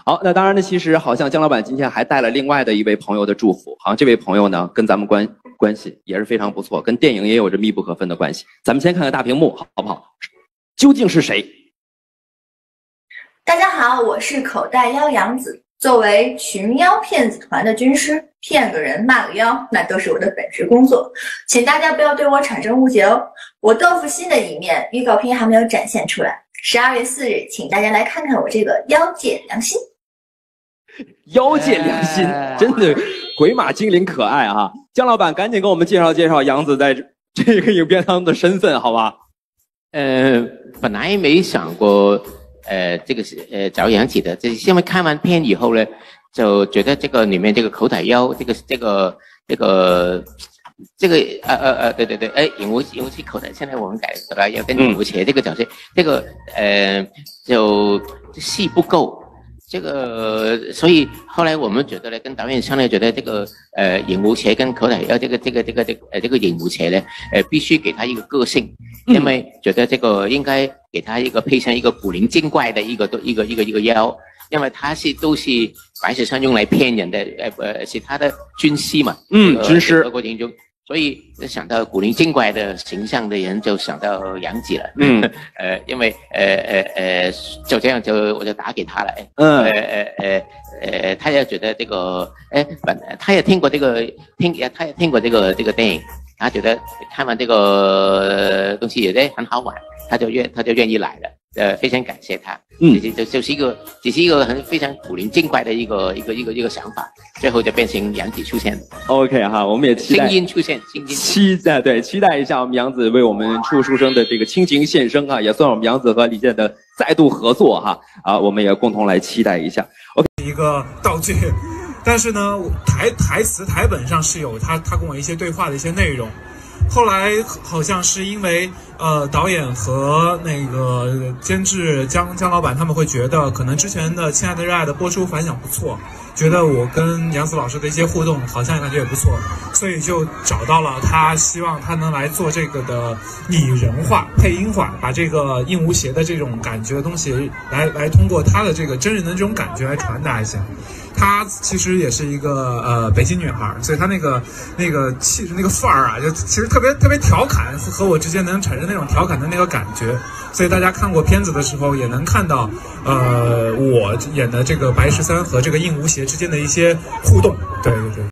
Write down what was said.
好，那当然呢，其实好像姜老板今天还带了另外的一位朋友的祝福，好像这位朋友呢跟咱们关系也是非常不错，跟电影也有着密不可分的关系。咱们先看看大屏幕，好不好？究竟是谁？ 大家好，我是口袋妖杨子。作为群妖骗子团的军师，骗个人骂个妖，那都是我的本职工作，请大家不要对我产生误解哦。我豆腐心的一面，预告片还没有展现出来。12月4日，请大家来看看我这个妖界良心。 妖界良心，真的鬼马精灵可爱啊！姜老板，赶紧给我们介绍介绍杨子在这个影片当中的身份，好吧？ 本来没想过。这个是找杨子的，这是因为看完片以后呢，就觉得这个里面这个口袋妖，对，影无奇口袋，现在我们改口袋妖跟影无邪这个角色，这个就戏不够，这个所以后来我们觉得呢，跟导演商量，觉得这个影无邪跟口袋妖这个影无邪呢，必须给他一个个性。因为觉得这个应该给他一个配上一个古灵精怪的一个妖，因为他都是白蛇山用来骗人的，是他的军师嘛， 军师过程中，所以想到古灵精怪的形象的人就想到杨紫了，因为就这样我就打给他了，他也觉得这个，他也听过这个电影。他觉得看完这个东西也很好玩，他就愿意来了，非常感谢他。只是一个非常古灵精怪的一个想法，最后就变成杨紫出现了。 OK 哈，我们也期待声音出现， 期待一下我们杨紫为我们出生的这个亲情献声啊，也算我们杨紫和李健的再度合作哈啊，我们也共同来期待一下。OK， 一个道具。但是呢，台词台本上是有他跟我一些对话的一些内容，后来好像是因为导演和那个监制姜老板他们会觉得可能之前的《亲爱的热爱的》播出反响不错，觉得我跟杨紫老师的一些互动好像感觉也不错，所以就找到了他，希望他能来做这个的拟人化、配音化，把这个应无邪的这种感觉的东西来通过他的这个真人的这种感觉来传达一下。她其实也是一个北京女孩，所以她那个气质那个范儿啊，就其实特别调侃，和我之间能产生那种调侃的那个感觉。所以大家看过片子的时候，也能看到我演的这个白13和这个应无邪之间的一些互动。对。